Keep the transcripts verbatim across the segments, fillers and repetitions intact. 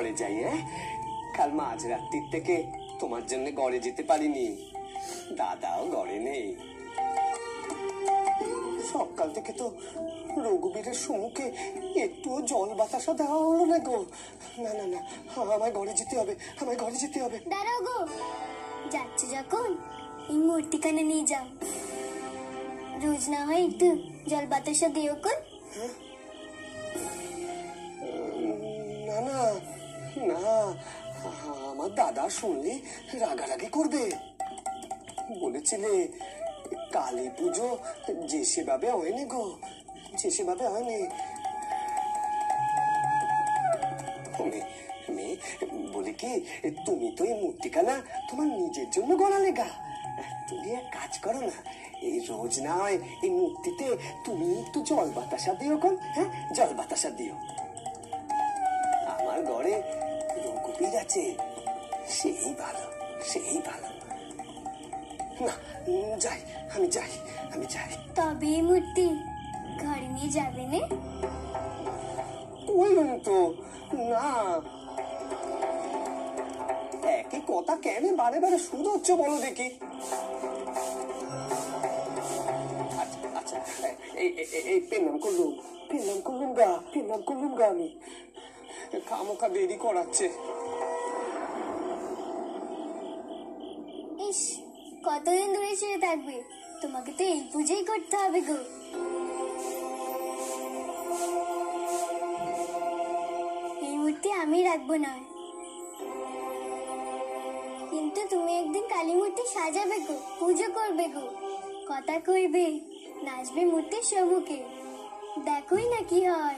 ঘরে যাই। হ্যাঁ, কাল মাঝরাত্রির থেকে তোমার জন্য ঘরে যেতে পারিনি, দাদাও ঘরে নেই। সকাল থেকে তো রঘুবীরের সম্মুখে একটুও জল বাতাসা দেওয়া হলো না গো। না না না, আমায় ঘরে যেতে হবে, আমায় ঘরে যেতে হবে। দাঁড়াও গো, যাচ্ছে যখন এই মূর্তিখানে নিয়ে যাও, রোজ না হয় একটু জল বাতাসা দিও কোন। না না না, আমার দাদা শুনলে রাগারাগি করবে। বলেছিলে কালী পুজো যে সেভাবে হয়নি গো, যে সেভাবে হয়নি। মেয়ে বলে কি, তুমি তো এই মূর্তিখানা তোমার নিজের জন্য গড়ালে গা। তুমি এক কাজ করো না, এই রোজ না হয় এই মূর্তিতে তুমি একটু জল বাতাসা দিও কোন। হ্যাঁ, জল বাতাসা দিও। আমার ঘরে রঘুবীর আছে, সেই ভালো, সেই ভালো। না, যাই, আমি যাই, আমি যাই। তবে এই মূর্তি ঘরে নিয়ে যাবে না? ওই তো না, একই কথা কেন বারে বারে শুধোচ্ছ বলো দেখি। আচ্ছা, এই পেনাম করলুম, পেনাম করলুম গা, পেনাম করলুম গা। আমি খামোখা দেরি করাচ্ছে। ইস, কতদিন দূরে ছেড়ে থাকবে, তোমাকে তো এই পুজোই করতে হবে গো। এই মূর্তি আমি রাখবো না, কিন্তু তুমি একদিন কালী মূর্তি সাজাবে গো, পুজো করবে গো, কথা কইবে, নাচবে মূর্তির সম্মুখে, দেখোই না কি হয়।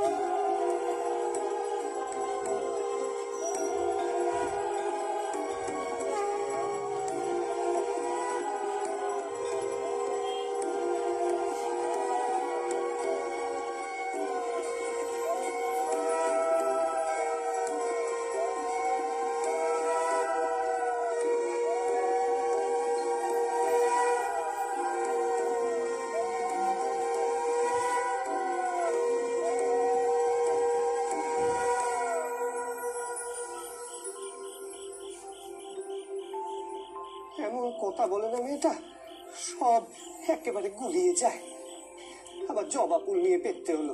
এমন কথা বলে না মেয়েটা, সব একেবারে গুলিয়ে যায়। আবার জবা ফুল নিয়ে পেতে হলো।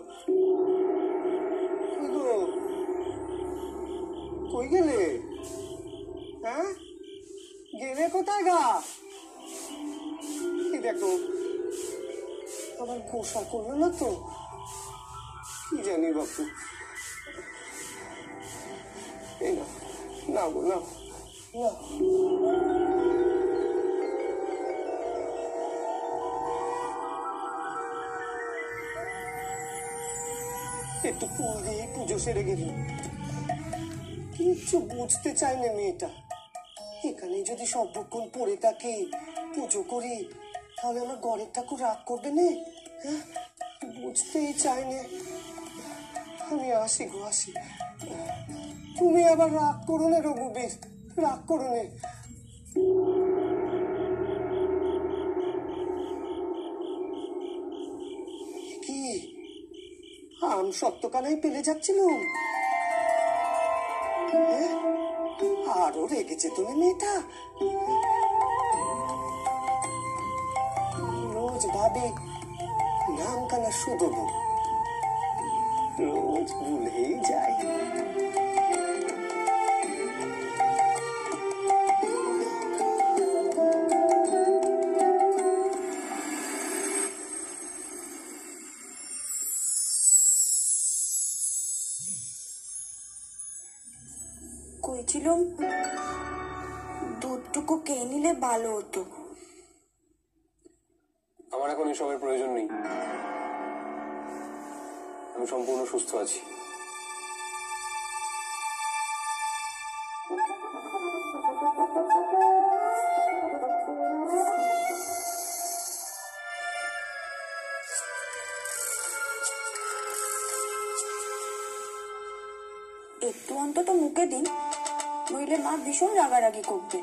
কই গেলে? হ্যাঁ, গেলে কোথায় গা? দেখো আমার গোসা করলো না তো, কি জানি বাপু। এই না, না গো, না না, একটু ফুল দিয়ে পুজো সেরে গেল। কিচ্ছু বুঝতে চায় না মেয়েটা। এখানে যদি সর্বক্ষণ পড়ে থাকি, পুজো করি, তাহলে আমার ঘরের ঠাকুর রাগ করবে না। হ্যাঁ, বুঝতেই চায় না। আমি আসি গো, আসি। তুমি আবার রাগ করো না রঘুবীর, রাগ করো না। কি আম সত্যকানাই পেলে যাচ্ছিল? আরো রেগেছে তুমি মেয়েটা। রোজ ভাবে নাম কানা শুধবো, রোজ ভুলেই যায়। কইছিলাম দুধটুকু খেয়ে নিলে ভালো হতো। আমার এখন এসবের প্রয়োজন নেই, আমি সম্পূর্ণ সুস্থ আছি। একটু অন্তত মুখে দিন, নইলে মা ভীষণ রাগারাগি করবে।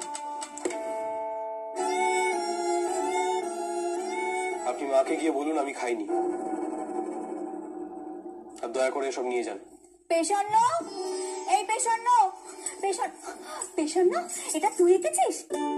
আপনি মাকে গিয়ে বলুন আমি খাইনি, আর দয়া করে এসব নিয়ে যান। পেশান্ন, এই এই পেশন্ন পেশন্ন পেশন্ন এটা তুই এঁকেছিস?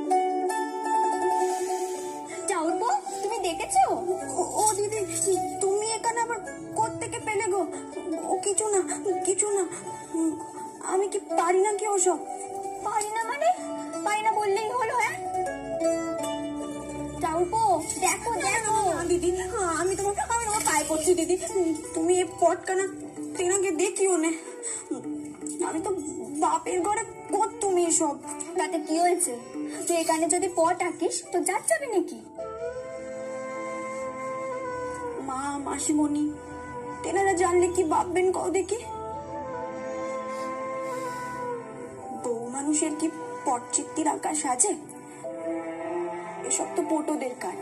চাউরবো তুমি দেখেছো? ও- ও দিদি, তুমি এখানে আবার কোত্থেকে পেলে গো? ও কিছু না, কিছু না। উম, আমি কি পারি না কি ওসব? পারি না মানে? পারি না বললেই হলো? হ্যাঁ চাউরবো, দেখো দেখো। দিদি আমি তোমার আমি তোমার পায়ে পড়ছি দিদি, তুমি এই পটকানা তেনাকে দেখিও নে। আমি তো বাপের ঘরে কত তুমি এসব। তাতে কি হয়েছে? তুই এখানে যদি পট আঁকিস তো যার যাবে নাকি? মা মাসিমণি তেনারা জানলে কি ভাববেন কও দেখি? বউ মানুষের কি পটচিত্তির আকাশ আছে? এসব তো পটোদের কাজ।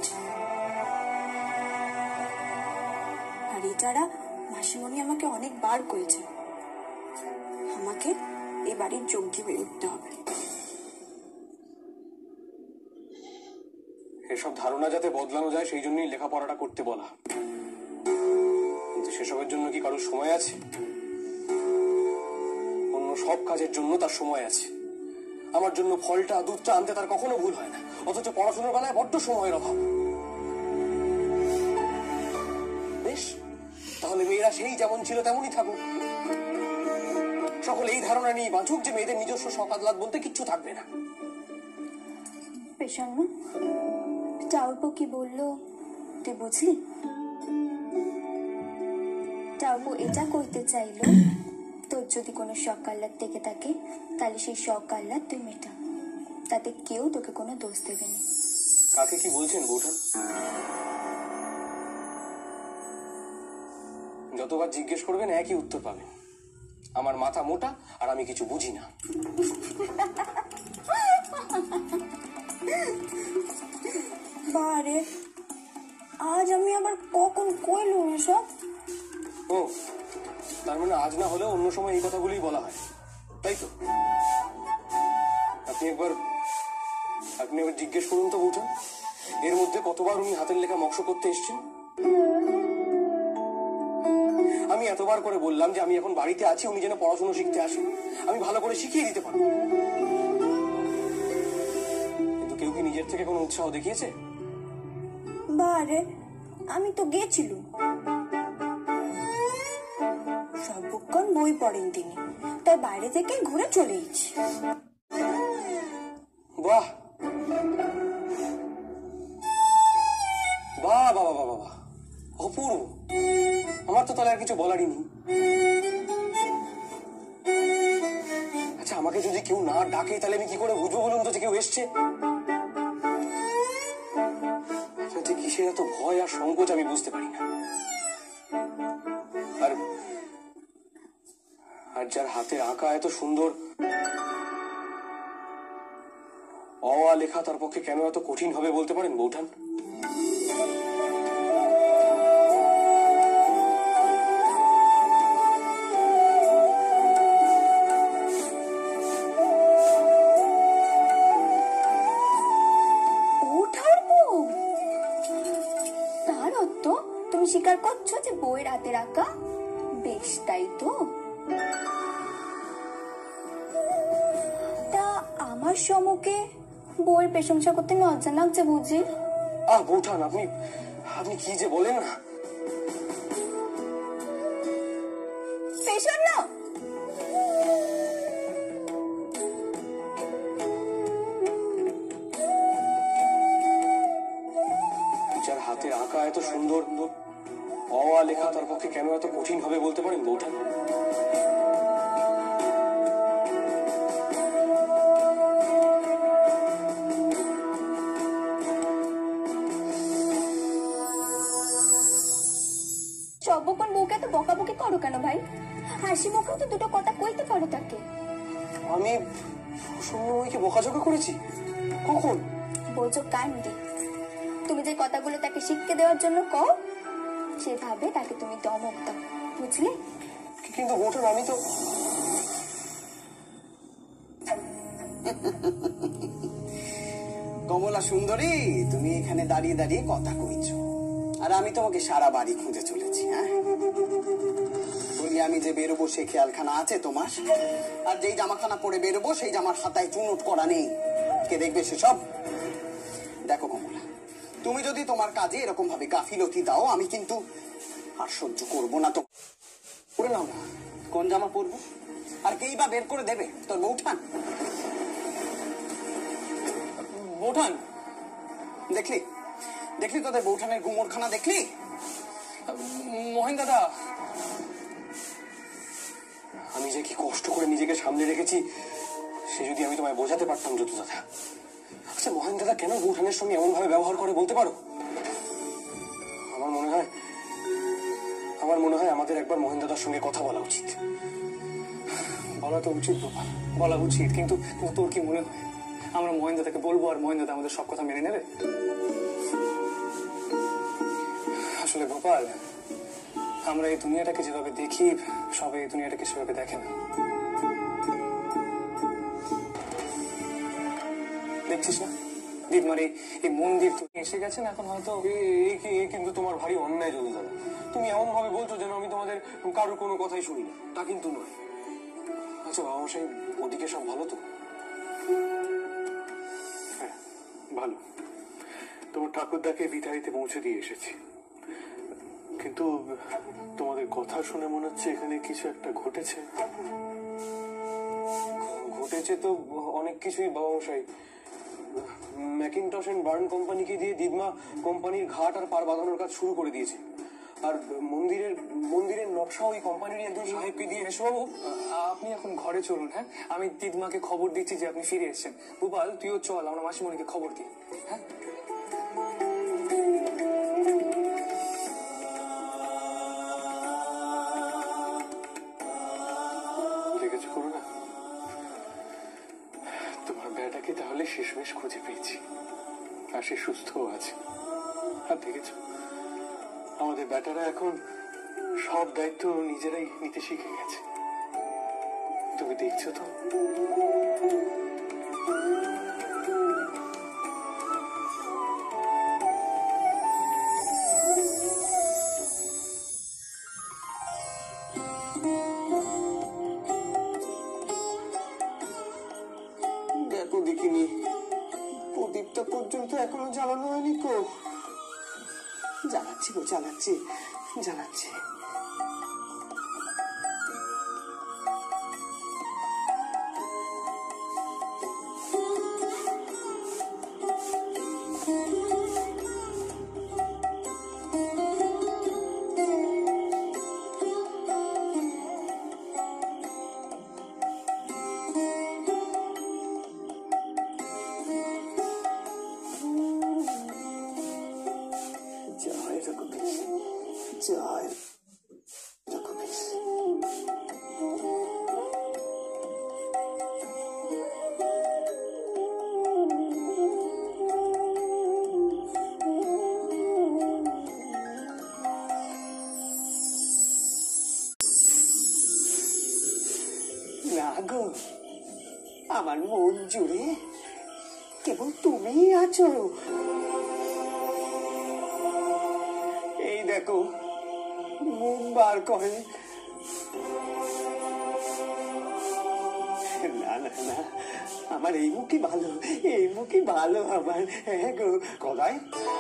আর এছাড়া মাসিমণি আমাকে অনেকবার করেছে আমাকে এ বাড়ির যোগ্য হয়ে উঠতে হবে। এসব ধারণা যাতে বদলানো যায় সেই জন্যই লেখাপড়াটা করতে বলা। কিন্তু সেসবের জন্য কি কারোর সময় আছে? অন্য সব কাজের জন্য তার সময় আছে। আমার জন্য ফলটা দুধটা আনতে তার কখনো ভুল হয় না, অথচ পড়াশোনার বেলায় বড্ড সময়ের অভাব। বেশ, তাহলে মেয়েরা সেই যেমন ছিল তেমনই থাকুক। সকলে এই ধারণা নিয়ে বাঁচুক যে মেয়েদের নিজস্ব সকাদলাত বলতে কিচ্ছু থাকবে না। পেশান্ন চাউরপো কি বললো তুই বুঝলি? চাউরপো এটা কইতে চাইলো তোর যদি কোনো শখ আহ্লাদ থেকে থাকে তাহলে সেই শখ আহ্লাদ তুই মেটা, তাতে কেউ তোকে কোনো দোষ দেবে না। কাকে কি বলছেন বৌঠান? যতবার জিজ্ঞেস করবেন একই উত্তর পাবেন, আমার মাথা মোটা আর আমি কিছু বুঝি না। বারে আজ আমি আবার কখন কইলুম এসব? ও, তার মানে আজ না হলেও অন্য সময় এই কথাগুলোই বলা হয়, তাই তো? আপনি একবার আপনি একবার জিজ্ঞেস করুন তো বৌঠান, এর মধ্যে কতবার উনি হাতের লেখা মক্স করতে এসেছেন? আমি এতবার করে বললাম যে আমি এখন বাড়িতে আছি, উনি যেন পড়াশোনা শিখতে আসেন, আমি ভালো করে শিখিয়ে দিতে পারবো। কিন্তু কেউ কি নিজের থেকে কোনো উৎসাহ দেখিয়েছে? বারে আমি তো গেছিলুম, সর্বক্ষণ বই পড়েন তিনি, তাই বাইরে থেকে ঘুরে চলে এসেছি। বাহ বাহ বাবা বাবা বাবা, অপূর্ব। আমার তো তাহলে আর কিছু বলারই নেই। আচ্ছা, আমাকে যদি কেউ না ডাকে তাহলে আমি কি করে বুঝবো বলুন তো যে কেউ এসছে? আপনাদের কিসের এত ভয় আর সংকোচ আমি বুঝতে পারি না। আর আর যার হাতে আঁকা এত সুন্দর অ আ লেখা, তার পক্ষে কেন এত কঠিন হবে বলতে পারেন বৌঠান? তার অর্থ তুমি স্বীকার করছো যে বইয়ের হাতে রাখা বেশ, তাই তো? তা আমার সম্মুখে বইয়ের প্রশংসা করতে লজ্জা লাগছে বুঝি? আহ বৌঠান, আপনি আপনি কি যে বলেন না। পেশন্ন যার হাতে আঁকা এত সুন্দর অ আ লেখা, তার পক্ষে কেন এত কঠিন হবে বলতে পারেন বৌঠান? সর্বক্ষণ বউকে এত বকাবকি করো কেন ভাই? হাসি মুখে তো দুটো কথা কইতে পারো তাকে। আমি শূন্যময়ীকে বকাঝকা করেছি কখন? বলছো কান্দি। তুমি যে কথাগুলো তাকে শিখতে দেওয়ার জন্য কও, সেভাবে তাকে তুমি দমক দাও, বুঝলে? কিন্তু বৌঠান, আমি তো কমলা সুন্দরী, তুমি এখানে দাঁড়িয়ে দাঁড়িয়ে কথা কইছো আর আমি তোমাকে সারা বাড়ি খুঁজে চলেছি। হ্যাঁ, তোর বলি আমি যে বেরোবো সে খেয়ালখানা আছে তোমার? আর যেই জামাখানা পরে বেরোবো সেই জামার হাতায় চুনোট করা নেই। কে দেখবে সেসব? দেখো কমলা, তুমি যদি তোমার কাজে এরকম ভাবে গাফিলতি দাও আমি কিন্তু আর সহ্য করবো না। তো পরে নাও না, কোন জামা পরবো? আর কেই বা বের করে দেবে? তোর বউঠান? বৌঠান? দেখলি দেখলি তোদের বৌঠানের গুমরখানা দেখলি? মহেন দাদা, আমি যে কি কষ্ট করে নিজেকে সামনে রেখেছি সে যদি আমি তোমায় বোঝাতে পারতাম যতু দাদা। আচ্ছা মহেন দাদা কেন বৌঠানের সঙ্গে এমন ভাবে ব্যবহার করে বলতে পারো? আমার মনে হয় আমার মনে হয় আমাদের একবার মহেন দাদার সঙ্গে কথা বলা উচিত। বলা তো উচিত গোপাল, বলা উচিত, কিন্তু কিন্তু তোর কি মনে হয় আমরা মহেন দাদাকে বলবো আর মহেন দাদা আমাদের সব কথা মেনে নেবে? আসলে গোপাল, আমরা এই দুনিয়াটাকে যেভাবে দেখি সবাই এই দুনিয়াটাকে সেভাবে দেখে না। দেখছিস না দিদমার এই মন্দির তো এসে গেছেন এখন হয়তো। এই কিন্তু তোমার ভারী অন্যায় যদু দাদা, তুমি এমন ভাবে বলছো যেন আমি তোমাদের কারোর কোনো কথাই শুনি না, তা কিন্তু নয়। আচ্ছা বাবা মশাই, ওদিকে সব ভালো তো? হ্যাঁ ভালো, তোমার ঠাকুরদাকে বিদায়তে পৌঁছে দিয়ে এসেছি, কিন্তু তোমাদের কথা শুনে মনে হচ্ছে এখানে কিছু একটা ঘটেছে। ঘটেছে তো অনেক কিছুই বাবা মশাই। ম্যাকিনটশ এন্ড বার্ন কোম্পানিকে দিয়ে দিদমা কোম্পানির ঘাট আর পার বাঁধানোর কাজ শুরু করে দিয়েছে। আর মন্দিরের মন্দিরের নকশা ওই কোম্পানির একজন সাহেবকে দিয়ে। এসবাবু আপনি এখন ঘরে চলুন। হ্যাঁ, আমি দিদমাকে খবর দিচ্ছি যে আপনি ফিরে এসেছেন। গোপাল তুইও চল, আমরা মাসিমণিকে খবর দিই। হ্যাঁ দেখেছো করুণা, তোমার বেটাকে তাহলে শেষমেশ খুঁজে পেয়েছি আর সে সুস্থও আছে। আর দেখেছো আমাদের বেটারা এখন সব দায়িত্ব নিজেরাই নিতে শিখে গেছে। তুমি দেখছো তো? দেখো দেখিনি, প্রদীপটা পর্যন্ত এখনো জ্বালানো হয়নি তো। জ্বালাচ্ছি গো, জ্বালাচ্ছি জ্বালাচ্ছি। জয় রঘুবীর, জয় রঘুবীর। না গো, আমার মন জুড়ে কেবল তুমি আছো। এই দেখো মুখ বার করে। না না না, আমার এই মুখই ভালো, এই মুখই ভালো আমার। হ্যাঁ গো। গদাই,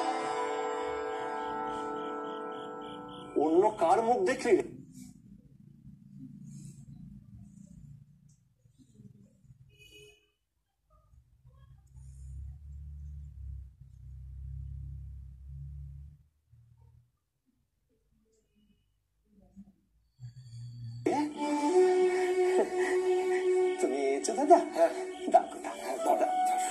অন্য কার মুখ দেখলি? তুমি এসেছো দাদা? হ্যাঁ, ডাকো ডাকো দাদা।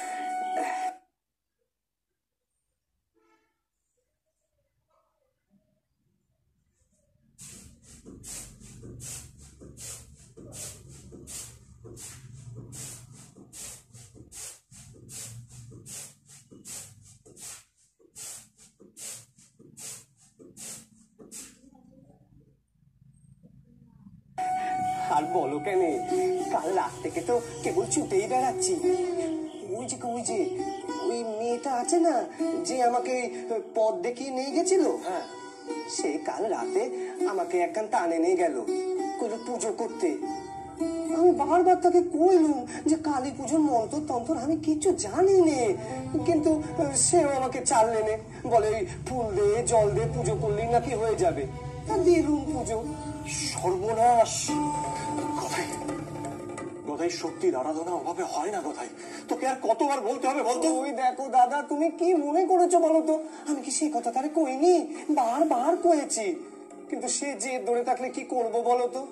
আর বলো কেন, কাল রাত থেকে তো কেবল ছুটেই বেড়াচ্ছি। ওই যে ওই যে ওই মেয়েটা আছে না, যে আমাকে পথ দেখিয়ে নিয়ে গেছিল, হ্যাঁ, সে কাল রাতে আমাকে একখান টানে নিয়ে গেল। শুধু পুজো করতে। আমি বারবার তাকে কইলুম যে কালী পুজোর মন্ত্র তন্ত্র আমি কিছু জানি নে, কিন্তু সেও আমাকে চাললে নে, বলে ওই ফুল দে জল দে পুজো করলেই নাকি হয়ে যাবে। তা দিলুম পুজো। সর্বনাশ! কোথায় কোথায় সত্যির আরাধনা অভাবে হয় না কোথায়? তোকে আর কতবার বলতে হবে বলতো? ওই দেখো দাদা, তুমি কি মনে করেছো বলো তো? আমি কি সেই কথা তারে কইনি? বারবার কয়েছি, কিন্তু সে জেদ ধরে থাকলে কি করব বলো তো?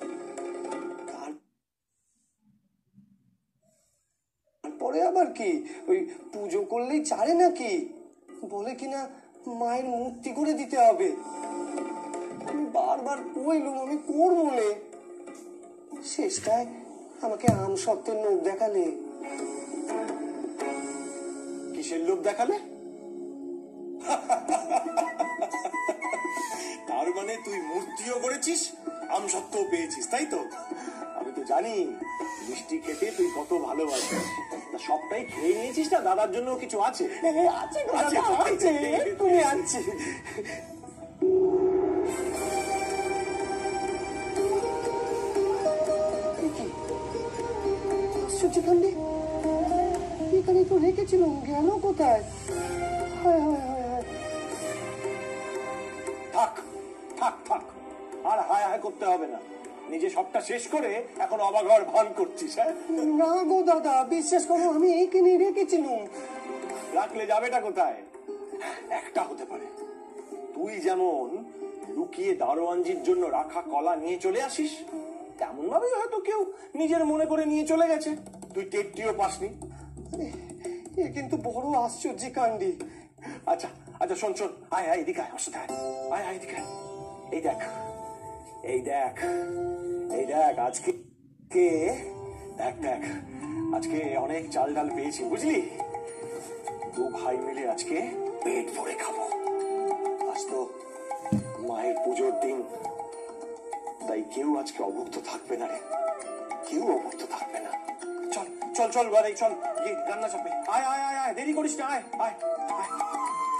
তারপরে আবার কি ওই পুজো করলেই ছাড়ে নাকি, বলে কিনা মায়ের মূর্তি করে দিতে হবে। আমি বারবার কইলুম আমি করবো না, শেষটায় আমাকে আম সপ্তের নোট দেখালে। কিসের লোভ দেখালে? তার মানে তুই মূর্তিও করেছিস, আমসত্ত্বও পেয়েছিস, তাই তো? আমি তো জানি মিষ্টি খেতে তুই কত ভালোবাসিস। তা সবটাই খেয়ে নিয়েছিস না? দাদার জন্য কিছু আছে? আছে গো দাদা, আছে, তুমি আনছি। আশ্চর্যকাণ্ডে এখানে তো রেখেছিলাম, গেল কোথায়? হায় হায় হায় হায়। থাক থাক থাক, আর হায় হায় করতে হবে না। নিজে সবটা শেষ করে এখন অবাক হওয়ার ভান করছিস। হ্যাঁ, না গো দাদা, বিশ্বাস করো আমি এইখানে রেখেছিলাম। রাখলে যাবেটা কোথায়? একটা হতে পারে, তুই যেমন লুকিয়ে দারোয়ানজির জন্য রাখা কলা নিয়ে চলে আসিস, তেমন ভাবেই হয়তো কেউ নিজের মনে করে নিয়ে চলে গেছে, তুই টেরটিও পাসনি। এ কিন্তু বড় আশ্চর্য কাণ্ডি। আচ্ছা আচ্ছা, শোন শোন, আয় আয় এদিকে আয়, আসতে আয়, আয় আয় এদিকে আয়। এই দেখ এই দেখ এই দেখ আজকে কে দেখ দেখ আজকে অনেক চাল ডাল পেয়েছি, বুঝলি? দু ভাই মিলে আজকে পেট ভরে খাবো। আজ তো মায়ের পুজোর দিন, তাই কেউ আজকে অভুক্ত থাকবে না রে, কেউ অভুক্ত থাকবে না। চল চল চল ঘরে চল, গিয়ে রান্না চাপে। আয় আয় আয় আয়, দেরি করিস না, আয় আয় আয়।